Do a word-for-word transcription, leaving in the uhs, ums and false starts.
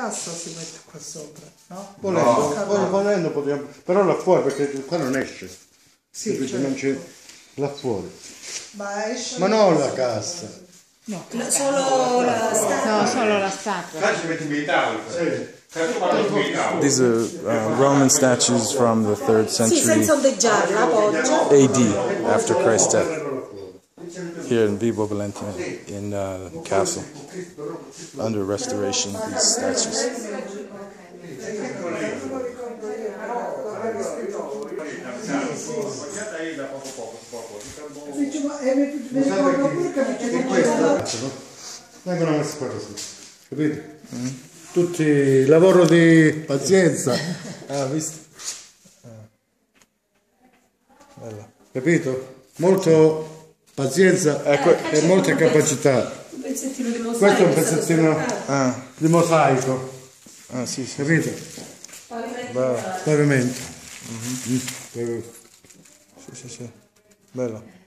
cassa si mette qua sopra, no? Volendo, no. volendo potremmo, però là fuori perché qua non esce. Sì, certo. Non c'è là fuori. Ma esce. Ma non la cassa. No, solo la statua. No, solo la statua. These are uh, Roman statues from the third Sì, century senza ondeggiare, la poggia. A D, after Christ's death, here in Vibo Valentia, in uh, the castle, under restoration, these statues. E questa vengono messi qua così, capito? Mm. Tutti il lavoro di pazienza. Ah, visto? Ah. Bella. Capito? Molto pazienza ecco, e molte capacità. Questo è un pezzettino ah. di mosaico. Ah, sì, sì. Capito? Bello. Pavimento. Mm-hmm. Mm. Mm. Sì, sì, sì. Bello.